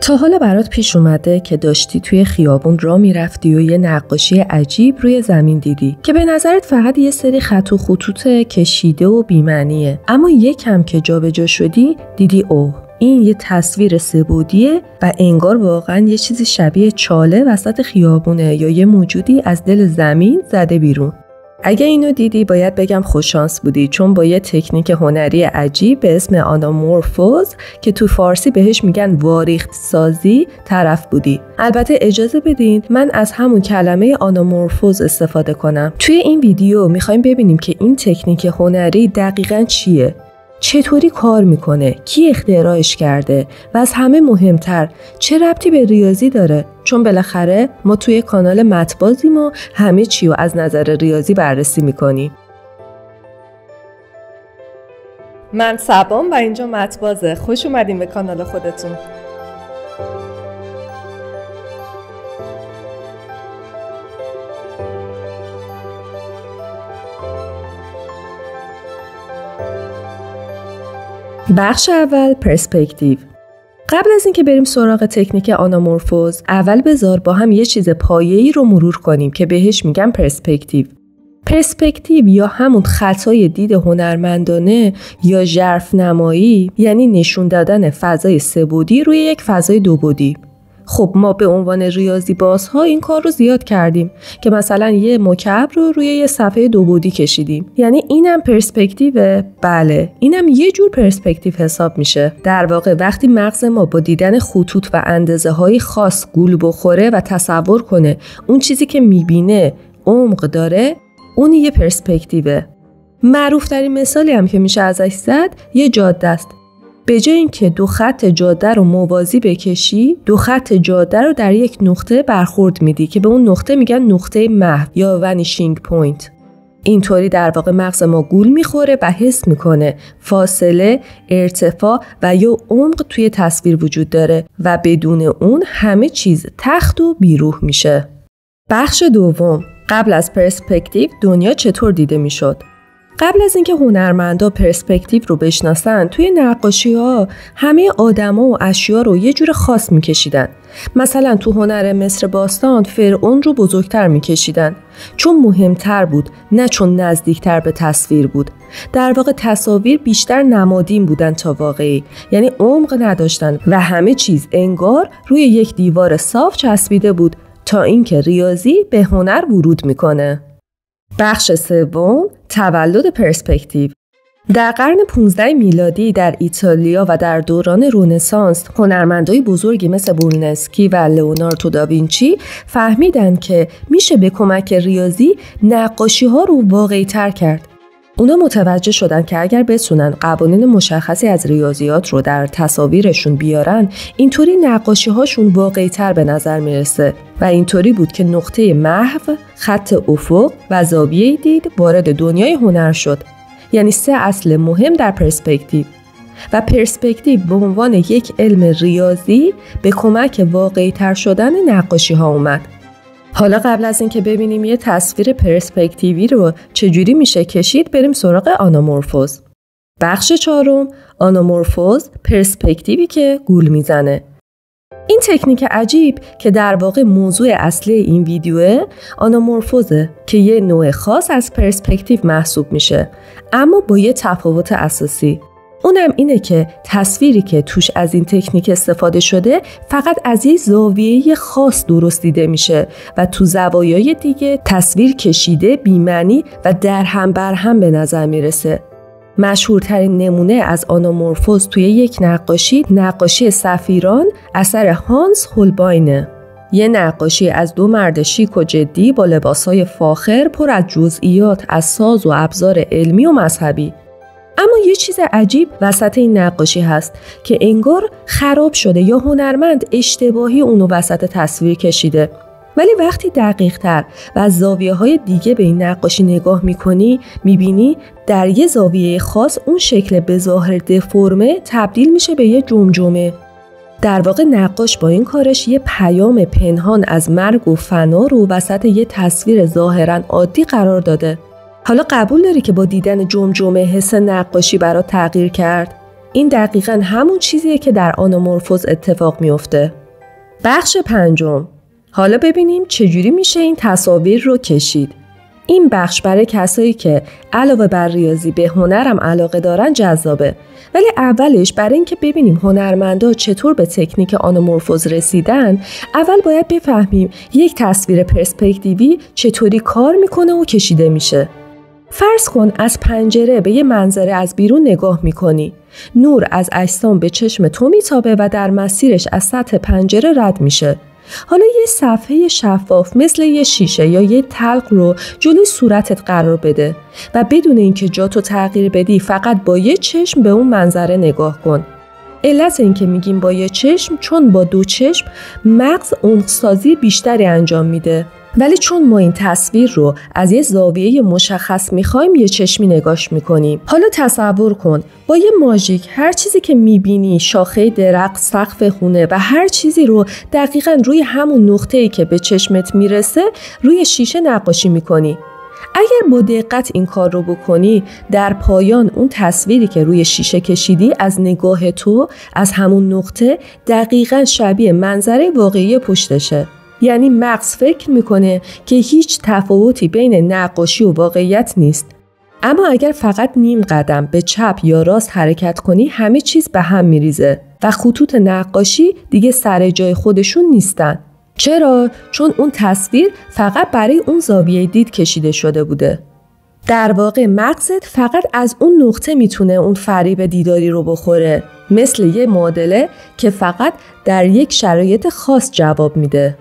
تا حالا برات پیش اومده که داشتی توی خیابون راه میرفتی و یه نقاشی عجیب روی زمین دیدی که به نظرت فقط یه سری خط و خطوط کشیده و بی‌معنیه، اما یکم که جابجا شدی دیدی اوه این یه تصویر سه‌بعدیه و انگار واقعا یه چیزی شبیه چاله وسط خیابونه یا یه موجودی از دل زمین زده بیرون. اگه اینو دیدی باید بگم خوششانس بودی، چون با یه تکنیک هنری عجیب به اسم آنامورفوز که تو فارسی بهش میگن واریخت سازی طرف بودی. البته اجازه بدین من از همون کلمه آنامورفوز استفاده کنم. توی این ویدیو میخوایم ببینیم که این تکنیک هنری دقیقاً چیه، چطوری کار میکنه، کی اختراعش کرده و از همه مهمتر چه ربطی به ریاضی داره، چون بالاخره ما توی کانال متبازیم و همه چی رو از نظر ریاضی بررسی میکنیم. من سبام و اینجا متبازه. خوش اومدین به کانال خودتون. بخش اول، پرسپکتیو. قبل از اینکه بریم سراغ تکنیک آنامورفوز، اول بذار با هم یه چیز پایه‌ای رو مرور کنیم که بهش میگم پرسپکتیو. پرسپکتیو یا همون خطای دید هنرمندانه یا ژرف نمایی، یعنی نشون دادن فضای سه‌بعدی روی یک فضای دوبعدی. خب ما به عنوان ریاضی بازها این کار رو زیاد کردیم که مثلا یه مکعب رو روی یه صفحه دوبعدی کشیدیم. یعنی اینم پرسپکتیو؟ بله، اینم یه جور پرسپکتیو حساب میشه. در واقع وقتی مغز ما با دیدن خطوط و اندازه‌های خاص گول بخوره و تصور کنه اون چیزی که میبینه عمق داره، اون یه پرسپکتیوه. معروف‌ترین مثالی هم که میشه ازش زد یه جاده است. به جای اینکه دو خط جاده رو موازی بکشی، دو خط جاده رو در یک نقطه برخورد میدی که به اون نقطه میگن نقطه محو یا ونیشینگ پوینت. اینطوری در واقع مغز ما گول میخوره و حس میکنه فاصله، ارتفاع و یا عمق توی تصویر وجود داره و بدون اون همه چیز تخت و بیروح میشه. بخش دوم، قبل از پرسپکتیو دنیا چطور دیده میشد؟ قبل از اینکه هنرمندا پرسپکتیو رو بشناسن، توی نقاشی‌ها همه آدما و اشیا رو یه جور خاص می‌کشیدن. مثلا تو هنر مصر باستان فرعون رو بزرگتر می‌کشیدن، چون مهمتر بود، نه چون نزدیکتر به تصویر بود. در واقع تصاویر بیشتر نمادین بودن تا واقعی، یعنی عمق نداشتن و همه چیز انگار روی یک دیوار صاف چسبیده بود تا اینکه ریاضی به هنر ورود می‌کنه. بخش سوم، تولد پرسپکتیو. در قرن 15 میلادی در ایتالیا و در دوران رنسانس هنرمندای بزرگی مثل برونسکی و لئوناردو داوینچی فهمیدن که میشه به کمک ریاضی نقاشی‌ها رو واقعی‌تر کرد. اونا متوجه شدن که اگر بتونن قوانین مشخصی از ریاضیات رو در تصاویرشون بیارن، اینطوری نقاشی‌هاشون واقعی‌تر به نظر میرسه و اینطوری بود که نقطه محو، خط افق و زاویه دید وارد دنیای هنر شد. یعنی 3 اصل مهم در پرسپکتیو. و پرسپکتیو به عنوان یک علم ریاضی به کمک واقعی‌تر شدن نقاشی‌ها اومد. حالا قبل از اینکه ببینیم یه تصویر پرسپکتیوی رو چجوری میشه کشید، بریم سراغ آنامورفوز. بخش چهارم، آنامورفوز، پرسپکتیوی که گول میزنه. این تکنیک عجیب که در واقع موضوع اصلی این ویدیوه، آنامورفوزه که یه نوع خاص از پرسپکتیو محسوب میشه، اما با یه تفاوت اساسی. اونم اینه که تصویری که توش از این تکنیک استفاده شده فقط از یه زاویه خاص درست دیده میشه و تو زوایای دیگه تصویر کشیده، بی‌معنی و در هم بر هم به نظر میرسه. مشهورترین نمونه از آنامورفوز توی یک نقاشی سفیران اثر هانس هولباینه. یه نقاشی از 2 مرد شیک و جدی با لباسای فاخر پر از جزئیات از ساز و ابزار علمی و مذهبی. اما یه چیز عجیب وسط این نقاشی هست که انگار خراب شده یا هنرمند اشتباهی اونو وسط تصویر کشیده. ولی وقتی دقیق تر و از زاویه های دیگه به این نقاشی نگاه میکنی، میبینی در یه زاویه خاص اون شکل به ظاهر دفرمه تبدیل میشه به یه جمجمه. در واقع نقاش با این کارش یه پیام پنهان از مرگ و فنا رو وسط یه تصویر ظاهراً عادی قرار داده. حالا قبول داری که با دیدن جمجمه حس نقاشی برات تغییر کرد؟ این دقیقاً همون چیزیه که در آنامورفوز اتفاق میفته. بخش 5. حالا ببینیم چجوری میشه این تصاویر رو کشید. این بخش برای کسایی که علاوه بر ریاضی به هنرم علاقه دارن جذابه. ولی اولش برای اینکه ببینیم هنرمندا چطور به تکنیک آنامورفوز رسیدن، اول باید بفهمیم یک تصویر پرسپکتیوی چطوری کار میکنه و کشیده میشه. فرض کن از پنجره به یه منظره از بیرون نگاه میکنی. نور از اجسام به چشم تو میتابه و در مسیرش از سطح پنجره رد میشه. حالا یه صفحه شفاف مثل یه شیشه یا یه تلق رو جلوی صورتت قرار بده و بدون اینکه جاتو تغییر بدی فقط با یه چشم به اون منظره نگاه کن. علت این که میگیم با یه چشم چون با 2 چشم مغز عمق‌سازی بیشتری انجام میده. ولی چون ما این تصویر رو از یه زاویه مشخص میخوایم یه چشمی نگاش میکنیم. حالا تصور کن با یه ماژیک هر چیزی که میبینی، شاخه درخت، سقف خونه و هر چیزی رو دقیقاً روی همون نقطه‌ای که به چشمت میرسه روی شیشه نقاشی میکنی. اگر با دقت این کار رو بکنی، در پایان اون تصویری که روی شیشه کشیدی از نگاه تو از همون نقطه دقیقاً شبیه منظره واقعی پشتشه. یعنی مغز فکر میکنه که هیچ تفاوتی بین نقاشی و واقعیت نیست. اما اگر فقط نیم قدم به چپ یا راست حرکت کنی همه چیز به هم میریزه و خطوط نقاشی دیگه سر جای خودشون نیستن. چرا؟ چون اون تصویر فقط برای اون زاویه دید کشیده شده بوده. در واقع مغزت فقط از اون نقطه میتونه اون فریب دیداری رو بخوره، مثل یه معادله که فقط در یک شرایط خاص جواب میده.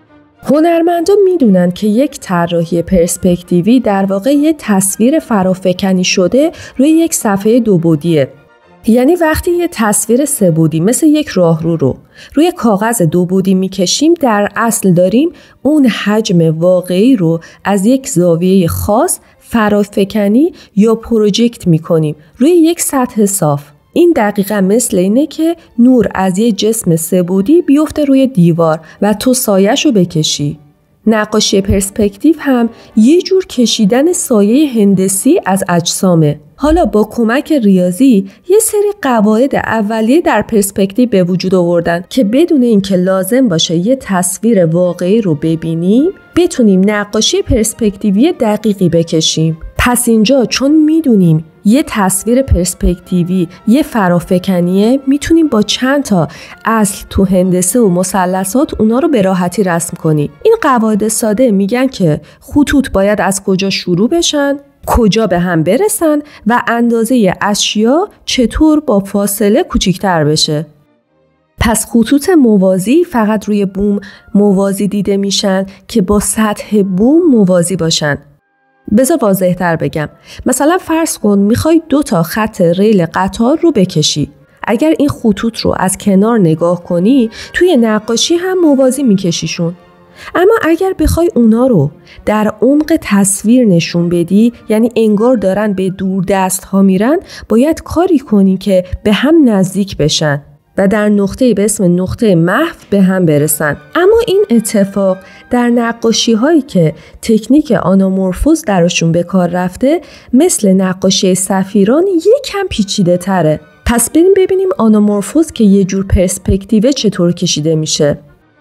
هنرمندا میدونن که یک طراحی پرسپکتیوی در واقع یه تصویر فرافکنی شده روی یک صفحه 2 بعدیه. یعنی وقتی یه تصویر 3 بعدی مثل یک راهرو رو روی کاغذ 2 بعدی میکشیم در اصل داریم اون حجم واقعی رو از یک زاویه خاص فرافکنی یا پروژکت میکنیم روی یک سطح صاف. این دقیقا مثل اینه که نور از یه جسم 3 بعدی بیفته روی دیوار و تو سایه‌شو رو بکشی. نقاشی پرسپکتیو هم یه جور کشیدن سایه هندسی از اجسامه. حالا با کمک ریاضی یه سری قواعد اولیه در پرسپکتیو به وجود آوردن که بدون اینکه لازم باشه یه تصویر واقعی رو ببینیم بتونیم نقاشی پرسپکتیوی دقیقی بکشیم. پس اینجا چون میدونیم یه تصویر پرسپکتیوی یه فرافکنیه، میتونیم با چند تا اصل تو هندسه و مثلثات اونا رو به راحتی رسم کنیم. این قواعد ساده میگن که خطوط باید از کجا شروع بشن، کجا به هم برسن و اندازه اشیا چطور با فاصله کوچیک‌تر بشه. پس خطوط موازی فقط روی بوم موازی دیده میشن که با سطح بوم موازی باشن. بذار واضح‌تر بگم. مثلا فرض کن میخوای 2 تا خط ریل قطار رو بکشی. اگر این خطوط رو از کنار نگاه کنی توی نقاشی هم موازی میکشیشون. اما اگر بخوای اونا رو در عمق تصویر نشون بدی، یعنی انگار دارن به دور دست ها میرن، باید کاری کنی که به هم نزدیک بشن و در نقطه‌ای به اسم نقطه محو به هم برسن. اما این اتفاق در نقاشی هایی که تکنیک آنامورفوز درشون به کار رفته مثل نقاشی سفیران یکم پیچیده تره. پس بریم ببینیم آنامورفوز که یه جور پرسپکتیو چطور کشیده میشه.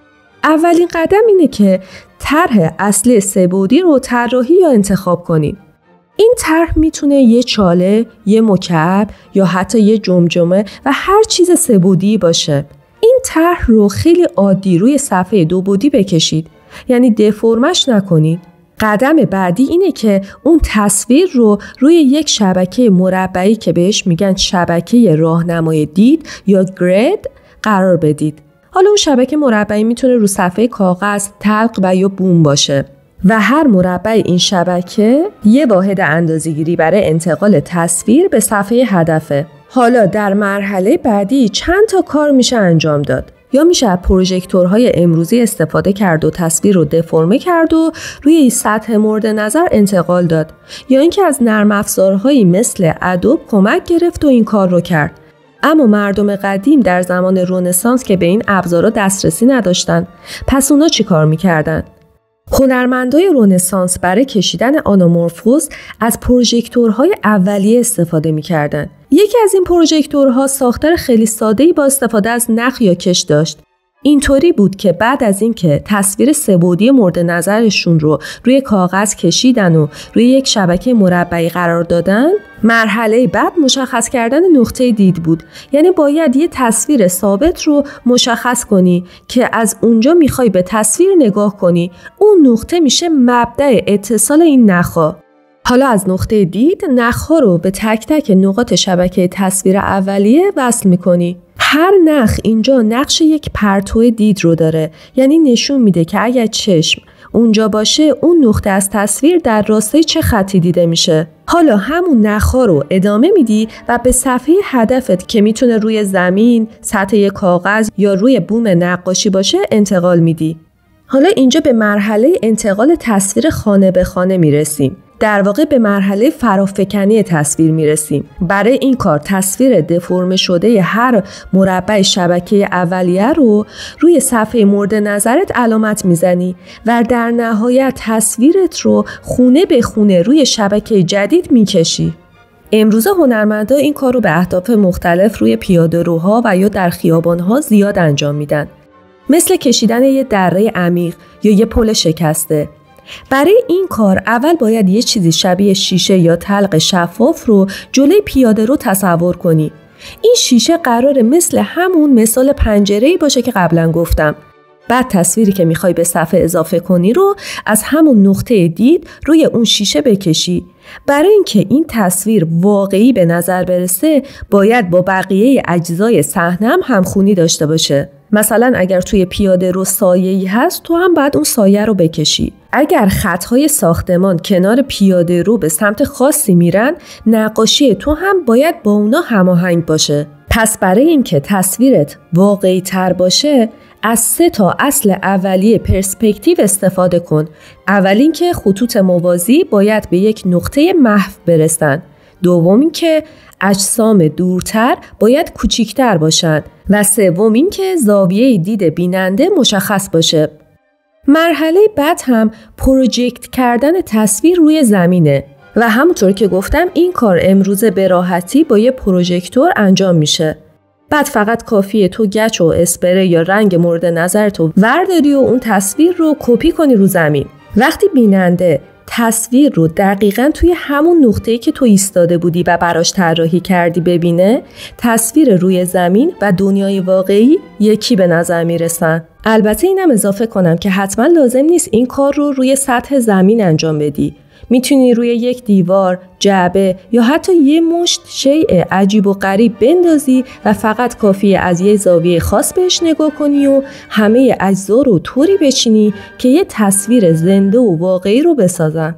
اولین قدم اینه که طرح اصلی 3 بعدی رو طراحی یا انتخاب کنید. این طرح میتونه یه چاله، یه مکعب یا حتی یه جمجمه و هر چیز 3 بعدی باشه. این طرح رو خیلی عادی روی صفحه 2 بعدی بکشید، یعنی دفرمش نکنید. قدم بعدی اینه که اون تصویر رو روی یک شبکه مربعی که بهش میگن شبکه راهنمای دید یا گرید قرار بدید. حالا اون شبکه مربعی میتونه رو صفحه کاغذ، تلق و یا بوم باشه و هر مربع این شبکه یه واحد اندازه‌گیری برای انتقال تصویر به صفحه هدفه. حالا در مرحله بعدی چند تا کار میشه انجام داد. یا میشه از پروژکتورهای امروزی استفاده کرد و تصویر رو دفرمه کرد و روی سطح مورد نظر انتقال داد، یا اینکه از نرم افزارهایی مثل ادوب کمک گرفت و این کار رو کرد. اما مردم قدیم در زمان رنسانس که به این ابزارها دسترسی نداشتن، پس اونا چی کار میکردن؟ هنرمندای رنسانس برای کشیدن آنامورفوز از پروژکتورهای اولیه استفاده میکردن یکی از این پروژکتورها ساختار خیلی ساده‌ای با استفاده از نخ یا کش داشت. اینطوری بود که بعد از اینکه تصویر سه‌بعدی مورد نظرشون رو روی کاغذ کشیدن و روی یک شبکه مربعی قرار دادن، مرحله بعد مشخص کردن نقطه دید بود. یعنی باید یه تصویر ثابت رو مشخص کنی که از اونجا میخوای به تصویر نگاه کنی. اون نقطه میشه مبدأ اتصال این نخ‌ها. حالا از نقطه دید نخ‌ها رو به تک تک نقاط شبکه تصویر اولیه وصل میکنی. هر نخ اینجا نقش یک پرتو دید رو داره، یعنی نشون میده که اگر چشم اونجا باشه اون نقطه از تصویر در راستای چه خطی دیده میشه. حالا همون نخ‌ها رو ادامه میدی و به صفحه هدفت که میتونه روی زمین، سطح یک کاغذ یا روی بوم نقاشی باشه انتقال میدی. حالا اینجا به مرحله انتقال تصویر خانه به خانه میرسیم. در واقع به مرحله فرافکنی تصویر میرسیم. برای این کار تصویر دفرم شده هر مربع شبکه اولیه رو روی صفحه مورد نظرت علامت میزنی و در نهایت تصویرت رو خونه به خونه روی شبکه جدید میکشی. امروزه هنرمندا این کار رو به اهداف مختلف روی پیاده‌روها و یا در خیابان‌ها زیاد انجام میدن. مثل کشیدن یه دره عمیق یا یه پل شکسته. برای این کار اول باید یه چیزی شبیه شیشه یا تلق شفاف رو جلوی پیاده رو تصور کنی. این شیشه قراره مثل همون مثال پنجره‌ای باشه که قبلا گفتم. بعد تصویری که میخوای به صفحه اضافه کنی رو از همون نقطه دید روی اون شیشه بکشی. برای اینکه این تصویر واقعی به نظر برسه باید با بقیه اجزای صحنه هم همخونی داشته باشه. مثلا اگر توی پیاده رو سایه‌ای هست تو هم باید اون سایه رو بکشی. اگر خطهای ساختمان کنار پیاده رو به سمت خاصی میرن، نقاشی تو هم باید با اونا هماهنگ باشه. پس برای اینکه تصویرت واقعی تر باشه از 3 تا اصل اولیه پرسپکتیو استفاده کن. اول اینکه خطوط موازی باید به یک نقطه محو برسن. دوم اینکه اجسام دورتر باید کوچیکتر باشن و سوم اینکه زاویه دید بیننده مشخص باشه. مرحله بعد هم پروژکت کردن تصویر روی زمینه و همونطور که گفتم این کار امروزه به راحتی با یه پروژکتور انجام میشه. بعد فقط کافیه تو گچ و اسپری یا رنگ مورد نظرتو ورداری و اون تصویر رو کپی کنی رو زمین. وقتی بیننده تصویر رو دقیقاً توی همون نقطه‌ای که تو ایستاده بودی و براش طراحی کردی ببینه، تصویر روی زمین و دنیای واقعی یکی به نظر میرسن. البته اینم اضافه کنم که حتما لازم نیست این کار رو روی سطح زمین انجام بدی. میتونی روی یک دیوار، جعبه یا حتی یه مشت شیء عجیب و غریب بندازی و فقط کافیه از یه زاویه خاص بهش نگاه کنی و همه اجزا رو طوری بچینی که یه تصویر زنده و واقعی رو بسازن.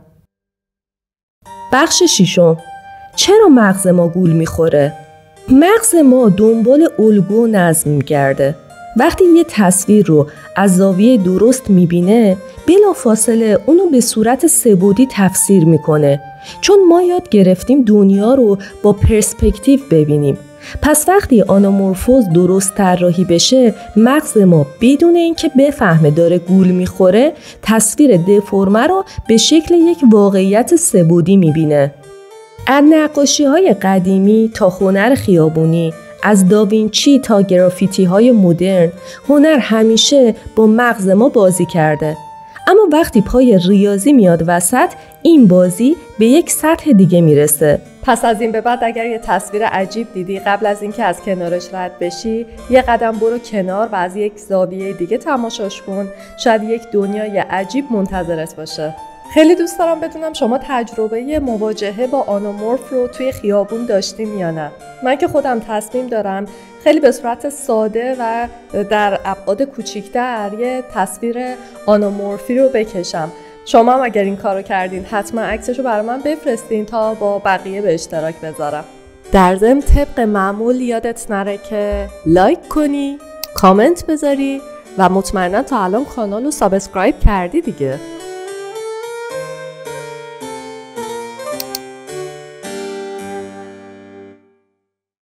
بخش 6. چرا مغز ما گول میخوره؟ مغز ما دنبال الگو و نظم میگرده. وقتی یه تصویر رو از زاویه درست میبینه بلافاصله اونو به صورت سه‌بعدی تفسیر میکنه، چون ما یاد گرفتیم دنیا رو با پرسپکتیو ببینیم. پس وقتی آنامورفوز درست طراحی بشه مغز ما بدون اینکه بفهمه داره گول میخوره تصویر دفرمه رو به شکل یک واقعیت سه‌بعدی میبینه. از نقاشی‌های قدیمی تا هنر خیابونی، از داوینچی تا گرافیتی های مدرن، هنر همیشه با مغز ما بازی کرده. اما وقتی پای ریاضی میاد وسط این بازی به یک سطح دیگه میرسه. پس از این به بعد اگر یه تصویر عجیب دیدی قبل از اینکه از کنارش رد بشی یه قدم برو کنار و از یک زاویه دیگه تماشاش کن. شاید یک دنیای عجیب منتظرت باشه. خیلی دوست دارم بدونم شما تجربه مواجهه با آنامورف رو توی خیابون داشتین یا نه. من که خودم تصمیم دارم خیلی به صورت ساده و در ابعاد کوچیک‌تر یه تصویر آنامورفی رو بکشم. شما هم اگر این کارو کردین حتما عکسشو برای من بفرستین تا با بقیه به اشتراک بذارم. در ضمن طبق معمول یادت نره که لایک کنی، کامنت بذاری و مطمئنا تا الان کانال رو سابسکرایب کردی دیگه.